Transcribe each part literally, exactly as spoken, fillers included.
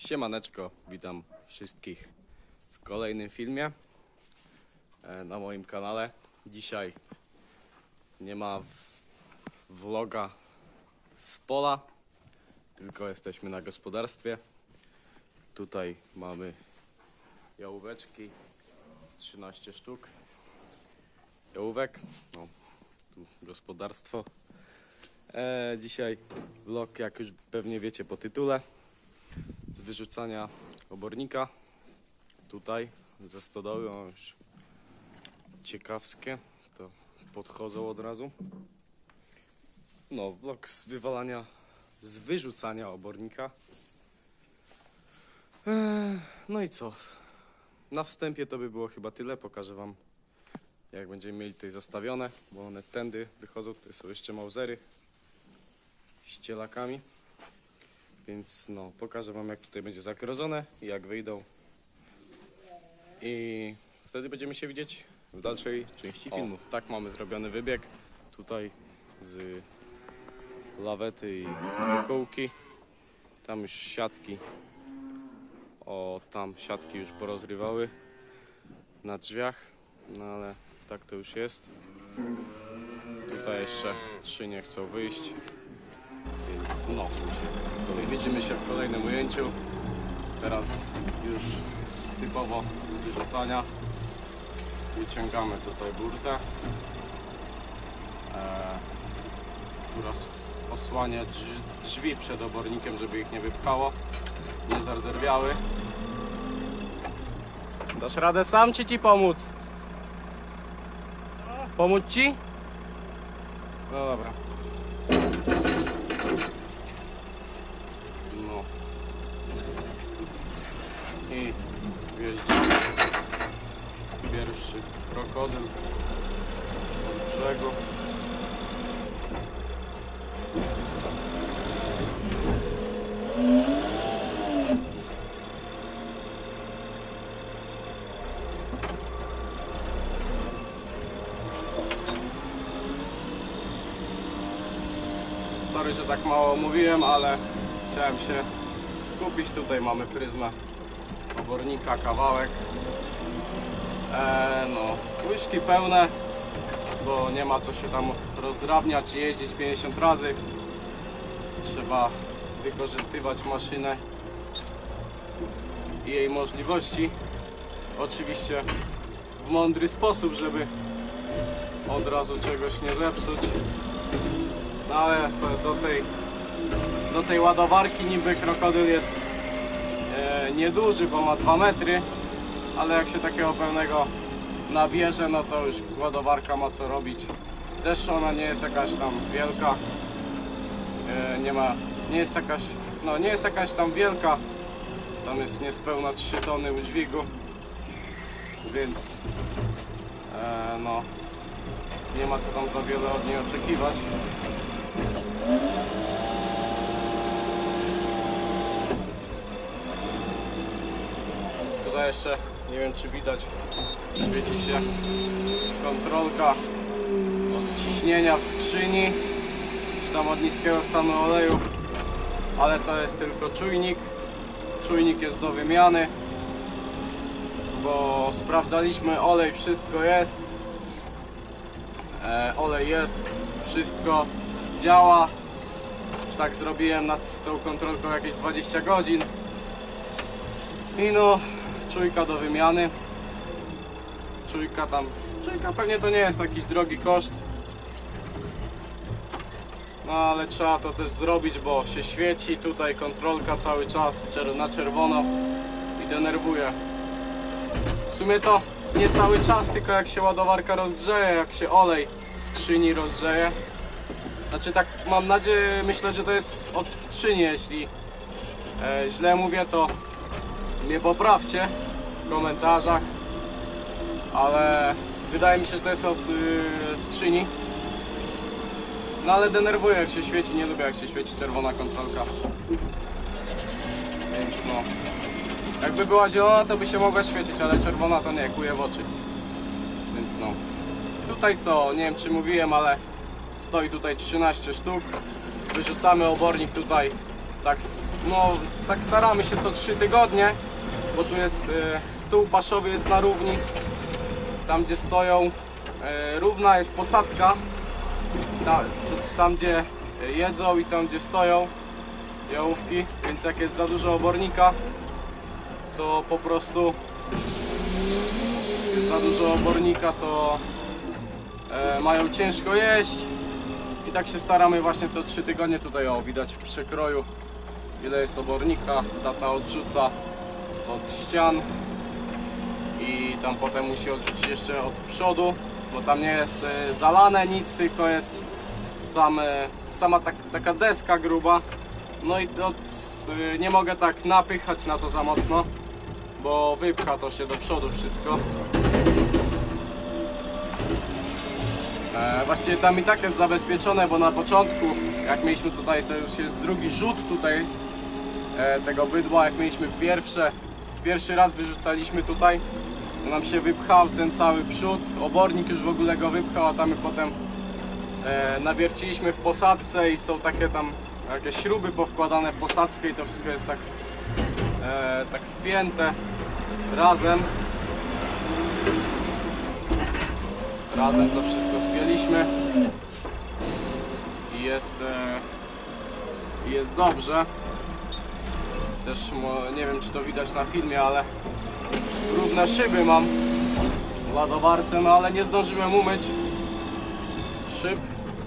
Siemaneczko, witam wszystkich w kolejnym filmie na moim kanale. Dzisiaj nie ma vloga z pola, tylko jesteśmy na gospodarstwie. Tutaj mamy jałóweczki, trzynaście sztuk jałówek. No, tu gospodarstwo. E, dzisiaj vlog, jak już pewnie wiecie po tytule, z wyrzucania obornika tutaj ze stodoły. O, już ciekawskie, to podchodzą od razu. No, vlog z wywalania, z wyrzucania obornika. Eee, no i co? Na wstępie to by było chyba tyle. Pokażę wam, jak będziemy mieli tutaj zastawione, bo one tędy wychodzą. Tutaj są jeszcze mausery z cielakami. Więc no, pokażę wam, jak tutaj będzie zagrodzone i jak wyjdą. I wtedy będziemy się widzieć w dalszej części filmu. O, tak mamy zrobiony wybieg. Tutaj z lawety i kołki. Tam już siatki. O, tam siatki już porozrywały na drzwiach. No ale tak to już jest. Tutaj jeszcze trzy nie chcą wyjść. Więc no, widzimy się w kolejnym ujęciu. Teraz już typowo z wyrzucania wyciągamy tutaj burtę, e, która osłania drzwi przed obornikiem, żeby ich nie wypchało, nie zardzewiały. Dasz radę sam, czy ci pomóc? Pomóc ci? No dobra. No. I wjeżdżamy. Pierwszy krokodyl od brzegu. Sorry, że tak mało mówiłem, ale chciałem się skupić. Tutaj mamy pryzmę obornika, kawałek. Eee, no, łyżki pełne, bo nie ma co się tam rozdrabniać i jeździć pięćdziesiąt razy. Trzeba wykorzystywać maszynę i jej możliwości. Oczywiście w mądry sposób, żeby od razu czegoś nie zepsuć. No ale do tej, do tej ładowarki niby krokodyl jest e, nieduży, bo ma dwa metry, ale jak się takiego pełnego nabierze, no to już ładowarka ma co robić. Też ona nie jest jakaś tam wielka, e, nie ma, nie jest jakaś, no nie jest jakaś tam wielka, tam jest niespełna trzy tony udźwigu, więc e, no nie ma co tam za wiele od niej oczekiwać. Tutaj jeszcze, nie wiem czy widać, świeci się kontrolka od ciśnienia w skrzyni, czy tam od niskiego stanu oleju, ale to jest tylko czujnik. Czujnik jest do wymiany, bo sprawdzaliśmy, olej, wszystko jest. E, olej jest, wszystko działa. Już tak zrobiłem nad z tą kontrolką jakieś dwadzieścia godzin. I no, czujka do wymiany. Czujka tam, czujka pewnie to nie jest jakiś drogi koszt. No ale trzeba to też zrobić, bo się świeci tutaj kontrolka cały czas na czerwono i denerwuje. W sumie to nie cały czas, tylko jak się ładowarka rozgrzeje, jak się olej z skrzyni rozgrzeje. Znaczy tak mam nadzieję, myślę, że to jest od skrzyni. Jeśli e, źle mówię, to mnie poprawcie w komentarzach, ale wydaje mi się, że to jest od y, skrzyni. No ale denerwuje jak się świeci, nie lubię jak się świeci czerwona kontrolka. Więc no, jakby była zielona, to by się mogła świecić, ale czerwona to nie, kuje w oczy. Więc no, tutaj co, nie wiem czy mówiłem, ale stoi tutaj trzynaście sztuk. Wyrzucamy obornik tutaj tak, no, tak staramy się co trzy tygodnie, bo tu jest y, stół paszowy jest na równi, tam gdzie stoją, y, równa jest posadzka, ta, tam gdzie jedzą i tam gdzie stoją jałówki, więc jak jest za dużo obornika, to po prostu jest za dużo obornika, to e, mają ciężko jeść i tak się staramy właśnie co trzy tygodnie. Tutaj o, widać w przekroju ile jest obornika, tata odrzuca od ścian i tam potem musi odrzucić jeszcze od przodu, bo tam nie jest e, zalane nic, tylko jest sam, e, sama tak, taka deska gruba. No i to, e, nie mogę tak napychać na to za mocno, bo wypcha to się do przodu wszystko. E, właściwie tam i tak jest zabezpieczone, bo na początku, jak mieliśmy tutaj, to już jest drugi rzut tutaj e, tego bydła. Jak mieliśmy pierwsze, pierwszy raz wyrzucaliśmy tutaj, to nam się wypchał ten cały przód, obornik już w ogóle go wypchał, a tam my potem e, nawierciliśmy w posadzce i są takie tam jakieś śruby powkładane w posadzkę i to wszystko jest tak, e, tak spięte razem. Razem to wszystko spięliśmy i jest, e, jest dobrze. Też nie wiem, czy to widać na filmie, ale brudne szyby mam w ładowarce, no ale nie zdążyłem umyć szyb.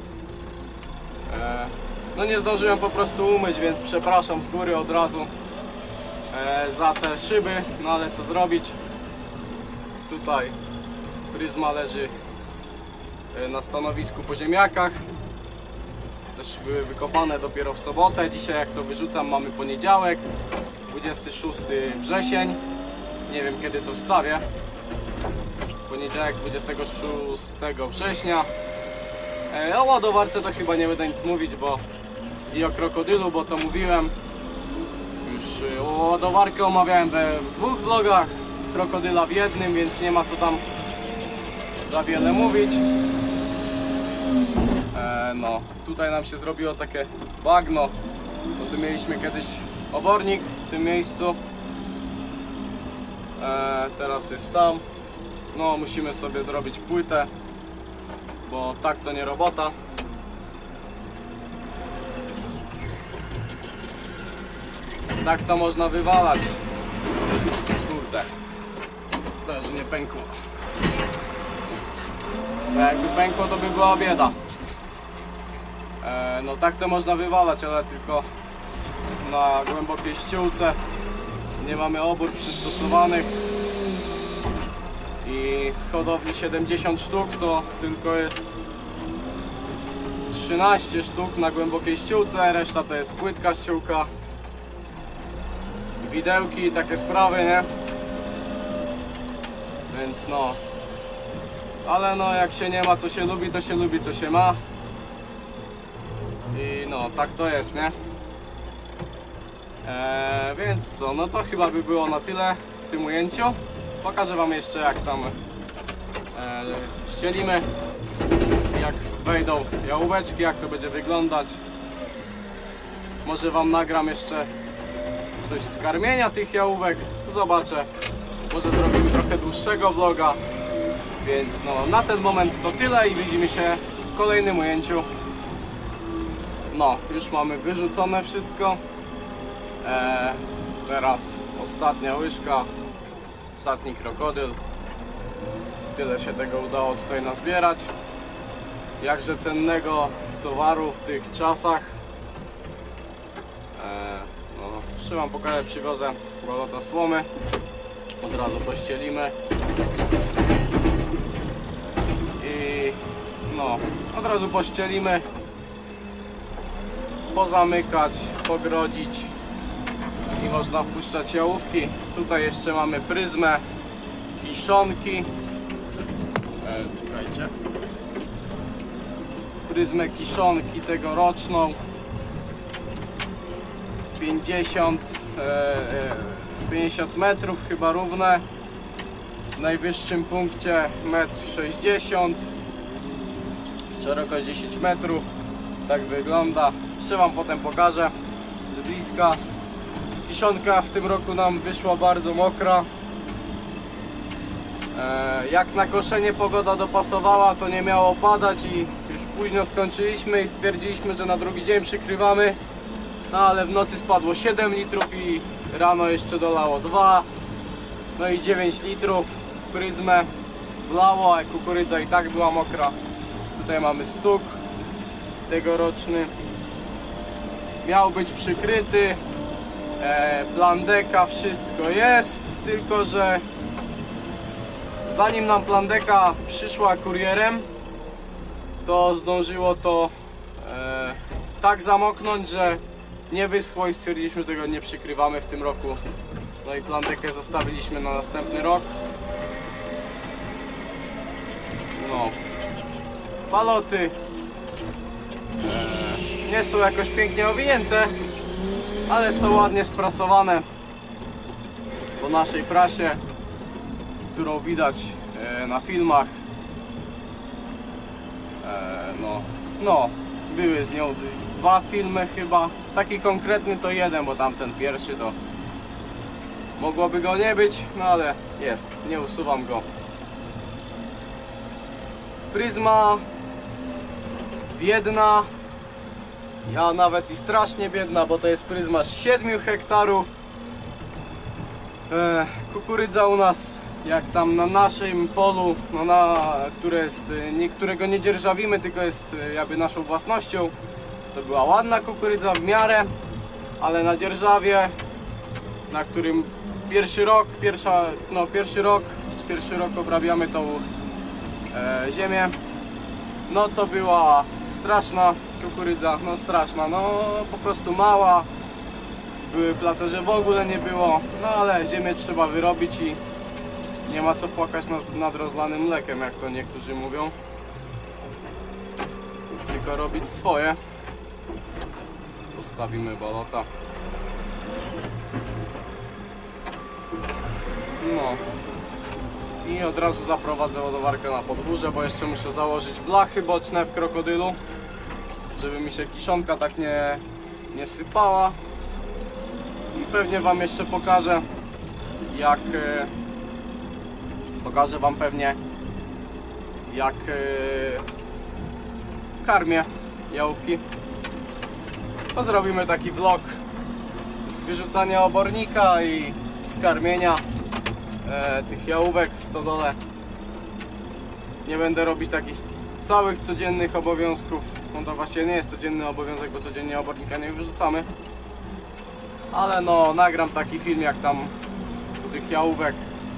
E, no nie zdążyłem po prostu umyć, więc przepraszam z góry od razu e, za te szyby, no ale co zrobić? Tutaj pryzma leży na stanowisku po ziemniakach. Też były wykopane dopiero w sobotę. Dzisiaj, jak to wyrzucam, mamy poniedziałek, dwudziesty szósty wrzesień. Nie wiem, kiedy to wstawię. Poniedziałek dwudziestego szóstego września. O ładowarce to chyba nie będę nic mówić, bo i o krokodylu, bo to mówiłem. Już o ładowarkę omawiałem we, w dwóch vlogach, krokodyla w jednym, więc nie ma co tam za wiele mówić. E, no, tutaj nam się zrobiło takie bagno, bo tu mieliśmy kiedyś obornik w tym miejscu. E, teraz jest tam. No, musimy sobie zrobić płytę, bo tak to nie robota. Tak to można wywalać. Kurde, też nie pękło. Bo jakby pękło, to by była bieda. E, no tak to można wywalać, ale tylko na głębokiej ściółce. Nie mamy obór przystosowanych. I z hodowli siedemdziesiąt sztuk to tylko jest trzynaście sztuk na głębokiej ściółce, reszta to jest płytka ściółka, widełki i takie sprawy, nie? Więc no, ale no jak się nie ma co się lubi, to się lubi co się ma. I no, tak to jest, nie? Eee, więc co, no to chyba by było na tyle w tym ujęciu. Pokażę wam jeszcze, jak tam e, ścielimy, jak wejdą jałóweczki, jak to będzie wyglądać. Może wam nagram jeszcze coś z karmienia tych jałówek, zobaczę. Może zrobimy trochę dłuższego vloga. Więc no, na ten moment to tyle i widzimy się w kolejnym ujęciu. No, już mamy wyrzucone wszystko. E, teraz ostatnia łyżka. Ostatni krokodyl. Tyle się tego udało tutaj nazbierać. Jakże cennego towaru w tych czasach. E, no, trzymam pokażę, przywiozę balota słomy. Od razu pościelimy. I no, od razu pościelimy. Pozamykać, pogrodzić. I można wpuszczać jałówki. Tutaj jeszcze mamy pryzmę kiszonki. E, czekajcie. Pryzmę kiszonki tegoroczną. pięćdziesiąt, e, e, pięćdziesiąt metrów chyba równe. W najwyższym punkcie metr sześćdziesiąt. Szerokość dziesięć metrów. Tak wygląda. Jeszcze wam potem pokażę. bliska. Kiszonka w tym roku nam wyszła bardzo mokra. E, jak na koszenie pogoda dopasowała, to nie miało padać i już późno skończyliśmy i stwierdziliśmy, że na drugi dzień przykrywamy. No ale w nocy spadło siedem litrów i rano jeszcze dolało dwa. No i dziewięć litrów w pryzmę wlało, a kukurydza i tak była mokra. Tutaj mamy stuk tegoroczny. Miał być przykryty. E, plandeka, wszystko jest, tylko że zanim nam plandeka przyszła kurierem, to zdążyło to e, tak zamoknąć, że nie wyschło i stwierdziliśmy, że tego nie przykrywamy w tym roku. No i plandekę zostawiliśmy na następny rok. No, baloty e, nie są jakoś pięknie owinięte, ale są ładnie sprasowane po naszej prasie, którą widać e, na filmach. E, no, no, były z nią dwa filmy chyba. Taki konkretny to jeden, bo tamten pierwszy to mogłoby go nie być, no ale jest, nie usuwam go. Pryzma biedna, ja nawet i strasznie biedna, bo to jest pryzma z siedmiu hektarów. E, kukurydza u nas, jak tam na naszym polu, no na, które jest, którego nie dzierżawimy, tylko jest jakby naszą własnością, to była ładna kukurydza w miarę, ale na dzierżawie, na którym pierwszy rok, pierwsza, no pierwszy rok, pierwszy rok obrabiamy tą e, ziemię, no to była straszna kukurydza, no straszna, no po prostu mała, były place, że w ogóle nie było, no ale ziemię trzeba wyrobić i nie ma co płakać nad, nad rozlanym mlekiem, jak to niektórzy mówią, tylko robić swoje. Postawimy balota. No i od razu zaprowadzę ładowarkę na podwórze, bo jeszcze muszę założyć blachy boczne w krokodylu, żeby mi się kiszonka tak nie, nie sypała. I pewnie wam jeszcze pokażę, jak pokażę wam pewnie jak karmię jałówki. To zrobimy taki vlog z wyrzucania obornika i z karmienia e, tych jałówek w stodole. Nie będę robić takich całych codziennych obowiązków. No to właściwie nie jest codzienny obowiązek, bo codziennie obornika nie wyrzucamy. Ale no, nagram taki film, jak tam u tych jałówek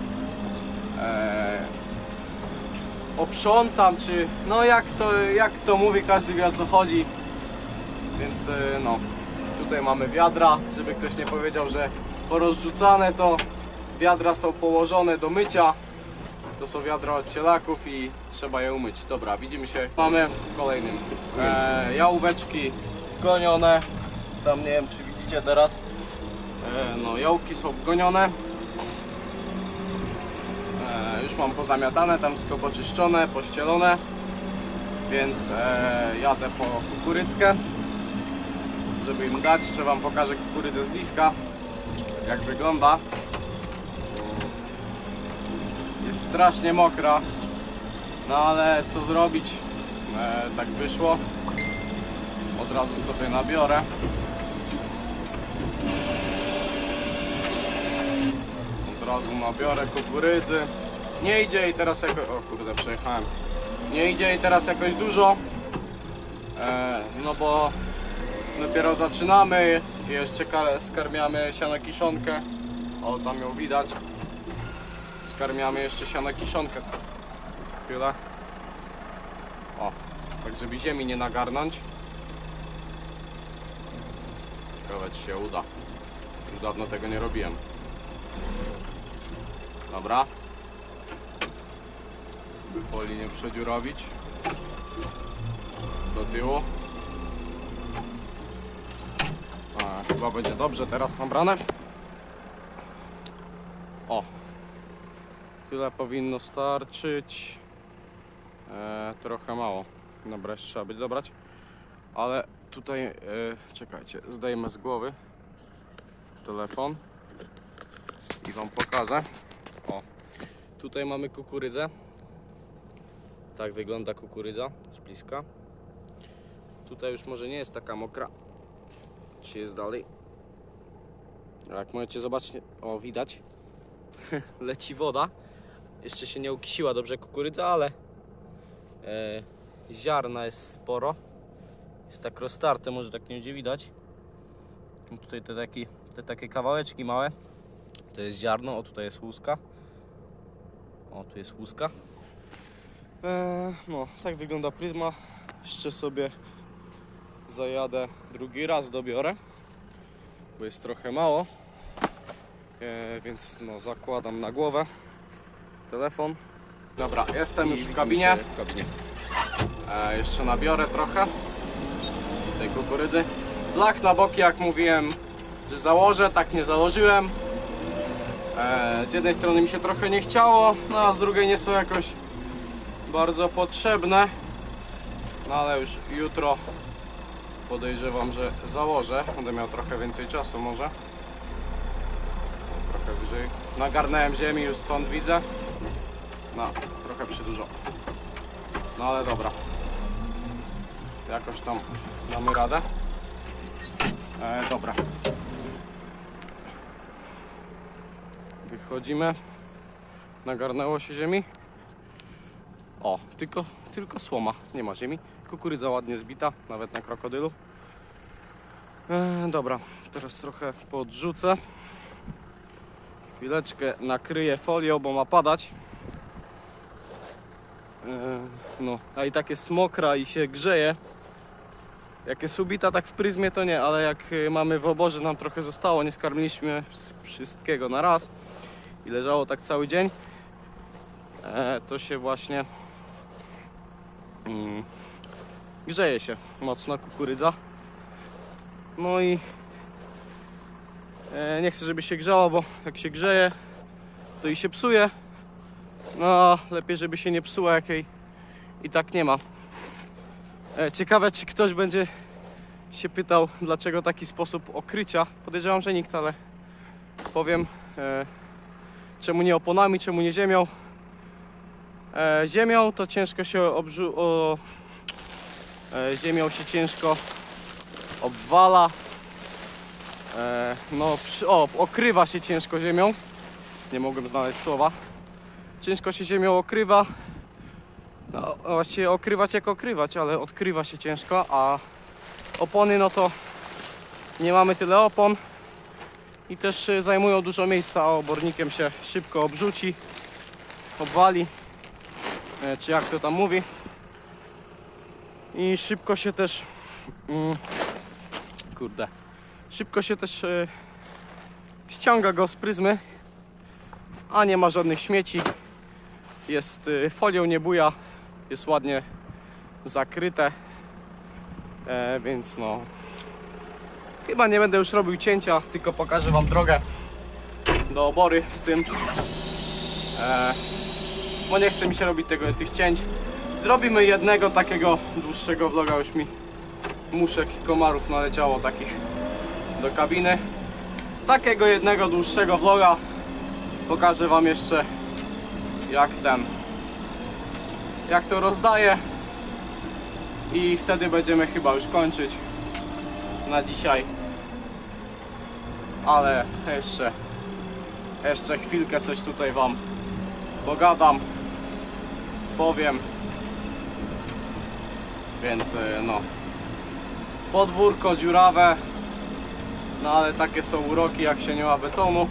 e, oprzątam, czy no jak to, jak to mówi, każdy wie, o co chodzi. Więc e, no, tutaj mamy wiadra, żeby ktoś nie powiedział, że porozrzucane, to wiadra są położone do mycia. To są wiadra od cielaków i trzeba je umyć. Dobra, widzimy się. Mamy w kolejnym. E, jałóweczki gonione. Tam nie wiem, czy widzicie teraz. E, no, jałówki są gonione. E, już mam pozamiatane, tam wszystko poczyszczone, pościelone. Więc e, jadę po kukurydzkę. Żeby im dać, jeszcze wam pokażę kukurydzę z bliska, jak wygląda. Jest strasznie mokra, no ale co zrobić, e, tak wyszło. Od razu sobie nabiorę. Od razu nabiorę kukurydzy. Nie idzie jej teraz jakoś... O kurde, przejechałem. Nie idzie jej teraz jakoś dużo, e, no bo dopiero zaczynamy i jeszcze skarmiamy siano kiszonkę. O, tam ją widać. Skarmiamy jeszcze siano kiszonkę. Chwila. O, tak żeby ziemi nie nagarnąć. Ciekawe, czy się uda. Już dawno tego nie robiłem. Dobra. By folii nie przedziurawić. Do tyłu. A, chyba będzie dobrze teraz nabrane. O, tyle powinno starczyć. E, trochę mało. Dobra, jeszcze trzeba będzie dobrać. Ale tutaj, e, czekajcie, zdejmę z głowy. telefon i wam pokażę. O, tutaj mamy kukurydzę. Tak wygląda kukurydza z bliska. Tutaj już może nie jest taka mokra. Czy jest dalej? Jak możecie zobaczyć, o widać, leci woda. Jeszcze się nie ukisiła dobrze kukurydza, ale e, ziarna jest sporo. Jest tak roztarte, może tak nie będzie widać. I tutaj te, taki, te takie kawałeczki małe. To jest ziarno, o tutaj jest łuska. O, tu jest łuska. E, no, tak wygląda pryzma. Jeszcze sobie zajadę drugi raz, dobiorę, bo jest trochę mało. E, więc no, zakładam na głowę telefon. Dobra, jestem już w kabinie. w kabinie. E, jeszcze nabiorę trochę tej kukurydzy. Blach na boki, jak mówiłem, że założę, tak nie założyłem. E, z jednej strony mi się trochę nie chciało, no a z drugiej nie są jakoś bardzo potrzebne. No ale już jutro podejrzewam, że założę. Będę miał trochę więcej czasu może. Trochę wyżej. Nagarnąłem ziemi, już stąd widzę. No, trochę przydużo. No ale dobra. Jakoś tam damy radę. E, dobra. Wychodzimy. Nagarnęło się ziemi. O, tylko, tylko słoma. Nie ma ziemi. Kukurydza ładnie zbita, nawet na krokodylu. E, dobra, teraz trochę podrzucę. Chwileczkę nakryję folią, bo ma padać. E, no, a i tak jest mokra i się grzeje. Jak jest ubita tak w pryzmie, to nie, ale jak mamy w oborze, nam trochę zostało, nie skarmiliśmy wszystkiego na raz i leżało tak cały dzień, e, to się właśnie mm, grzeje się mocno kukurydza. No i e, nie chcę, żeby się grzało, bo jak się grzeje, to i się psuje. No lepiej, żeby się nie psuła, jak jej i tak nie ma. E, ciekawe, czy ktoś będzie się pytał, dlaczego taki sposób okrycia. Podejrzewam, że nikt, ale powiem, e, czemu nie oponami, czemu nie ziemią. E, ziemią to ciężko się obrzu... O, e, ziemią się ciężko obwala. E, no, przy, o, okrywa się ciężko ziemią. Nie mogłem znaleźć słowa. Ciężko się ziemią okrywa. No, właściwie okrywać jak okrywać, ale odkrywa się ciężko, a opony, no to nie mamy tyle opon i też zajmują dużo miejsca, a obornikiem się szybko obrzuci, obwali, czy jak to tam mówi, i szybko się też mm, kurde szybko się też e, ściąga go z pryzmy, a nie ma żadnych śmieci, jest e, folią, nie buja, jest ładnie zakryte, e, więc no chyba nie będę już robił cięcia, tylko pokażę wam drogę do obory z tym, e, bo nie chce mi się robić tego, tych cięć. Zrobimy jednego takiego dłuższego vloga, już mi muszek i komarów naleciało takich do kabiny. Takiego jednego dłuższego vloga pokażę wam jeszcze, jak ten jak to rozdaję, i wtedy będziemy chyba już kończyć na dzisiaj, ale jeszcze jeszcze chwilkę coś tutaj wam pogadam, powiem, więc no, podwórko dziurawe, no ale takie są uroki, jak się nie ma betonu.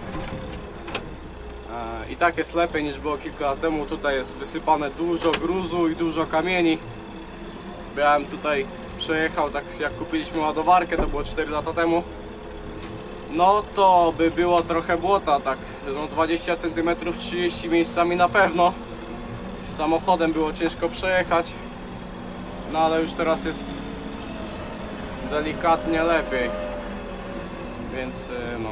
I tak jest lepiej niż było kilka lat temu. Tutaj jest wysypane dużo gruzu i dużo kamieni. Miałem tutaj, przejechał, tak jak kupiliśmy ładowarkę, to było cztery lata temu. No to by było trochę błota, tak no dwadzieścia centymetrów, trzydzieści miejscami na pewno. Samochodem było ciężko przejechać. No ale już teraz jest delikatnie lepiej. Więc no.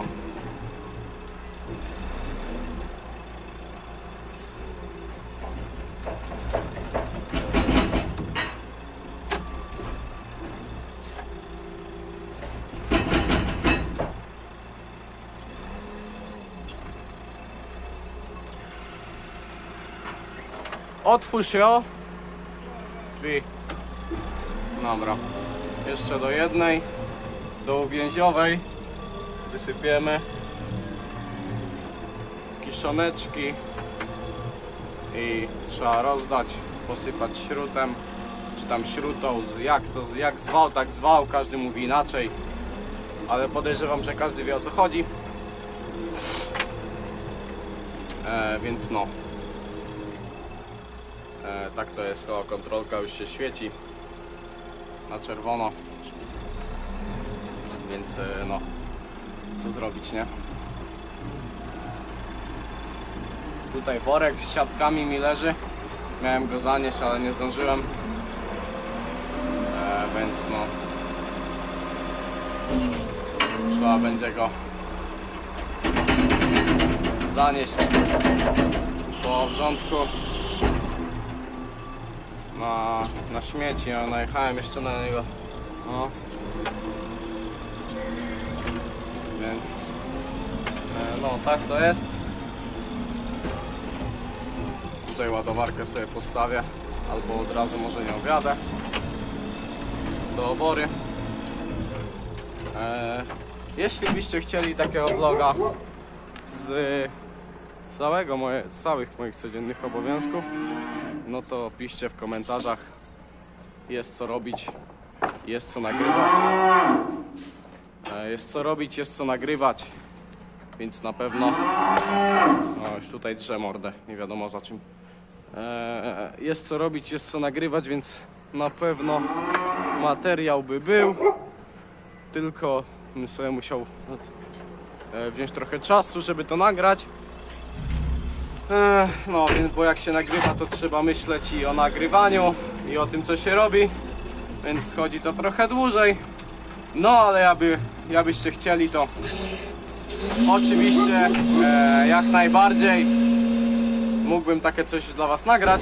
Otwórz ją. Drzwi. Dobra. Jeszcze do jednej. Do uwięziowej. Wysypiemy. Kiszoneczki. I trzeba rozdać. Posypać śrutem. Czy tam śrutą. Jak to, jak zwał, tak zwał. Każdy mówi inaczej. Ale podejrzewam, że każdy wie, o co chodzi. E, więc no. E, tak to jest. O, kontrolka już się świeci na czerwono. Więc e, no. Co zrobić, nie? Tutaj worek z siatkami mi leży. Miałem go zanieść, ale nie zdążyłem. E, więc no. Trzeba będzie go zanieść po wrzątku na, na śmieci. Ja najechałem jeszcze na niego. No. Więc no tak to jest. Tutaj ładowarkę sobie postawię, albo od razu może nie owiadę do obory. E, jeśli byście chcieli takiego vloga z całego moje, całych moich codziennych obowiązków, no to piszcie w komentarzach. Jest co robić, jest co nagrywać. E, jest co robić, jest co nagrywać, więc na pewno. No już tutaj drze mordę, nie wiadomo za czym. E, jest co robić, jest co nagrywać, więc na pewno materiał by był. Tylko bym sobie musiał wziąć trochę czasu, żeby to nagrać. No, więc bo jak się nagrywa, to trzeba myśleć i o nagrywaniu, i o tym, co się robi, więc chodzi to trochę dłużej. No, ale jakby, jakbyście chcieli, to oczywiście e, jak najbardziej mógłbym takie coś dla was nagrać.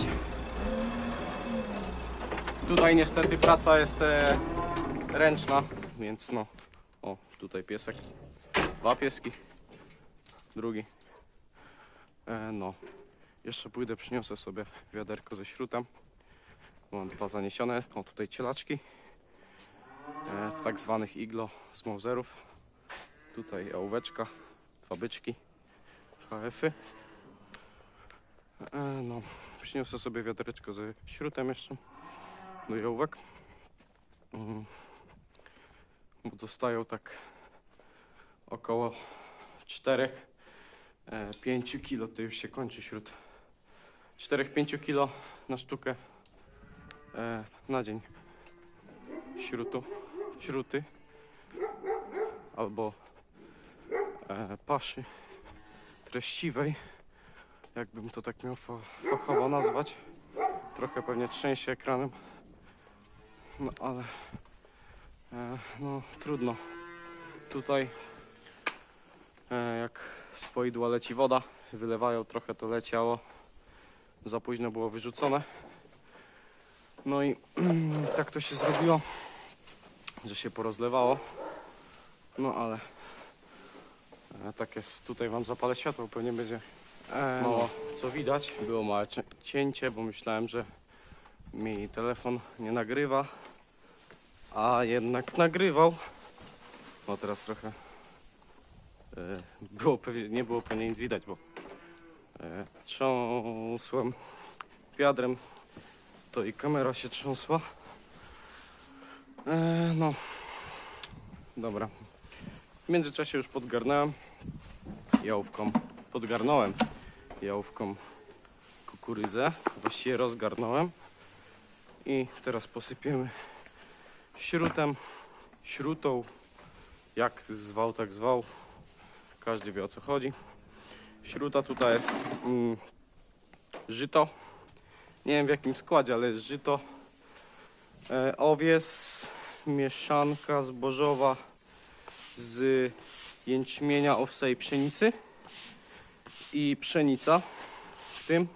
Tutaj niestety praca jest e, ręczna, więc no. O, tutaj piesek. Dwa pieski. Drugi. E, no. Jeszcze pójdę, przyniosę sobie wiaderko ze śrutem. Mam dwa zaniesione. O, tutaj cielaczki. E, w tak zwanych iglo z Mauserów. Tutaj ołóweczka. Dwa byczki. H F-y. E, no. Przyniosę sobie wiadereczko ze śrutem jeszcze. Do jałówek. Mm. Bo dostają tak około cztery do pięciu kilo, to już się kończy śrut. cztery do pięciu kilo na sztukę e, na dzień śrutu, śruty albo e, paszy treściwej, jakbym to tak miał fa fachowo nazwać. Trochę pewnie trzęsie ekranem, no ale e, no trudno. Tutaj e, jak z poidła leci woda, wylewają, trochę to leciało, za późno było wyrzucone. No i tak to się zrobiło, że się porozlewało. No ale e, tak jest. Tutaj wam zapalę światło, pewnie będzie e, mało co widać. Było małe cięcie, bo myślałem, że mi telefon nie nagrywa, a jednak nagrywał. No teraz trochę e, było pewnie, nie było pewnie nic widać, bo e, trząsłem wiadrem, to i kamera się trząsła. E, no, dobra. W międzyczasie już podgarnąłem jałówką, podgarnąłem jałówką kukurydzę, właściwie rozgarnąłem i teraz posypiemy śrutem, śrutą, jak zwał, tak zwał, każdy wie, o co chodzi. Śruta tutaj jest mm, żyto, nie wiem w jakim składzie, ale jest żyto, e, owies, mieszanka zbożowa z jęczmienia, owsa i pszenicy i pszenica w tym.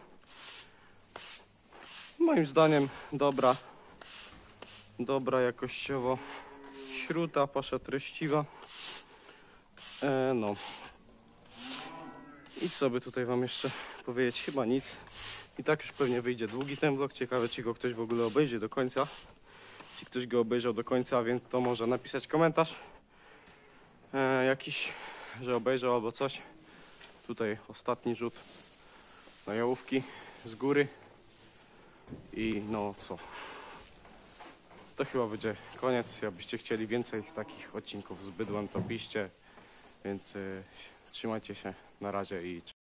Moim zdaniem dobra, dobra jakościowo śruta, pasza treściwa. E, no. I co by tutaj wam jeszcze powiedzieć? Chyba nic. I tak już pewnie wyjdzie długi ten vlog. Ciekawe, czy go ktoś w ogóle obejrzy do końca. Czy ktoś go obejrzał do końca, więc to może napisać komentarz e, jakiś, że obejrzał albo coś. Tutaj ostatni rzut na jałówki z góry. I no co? To chyba będzie koniec. Jakbyście chcieli więcej takich odcinków z bydłem, to piszcie. Więc y, trzymajcie się. Na razie i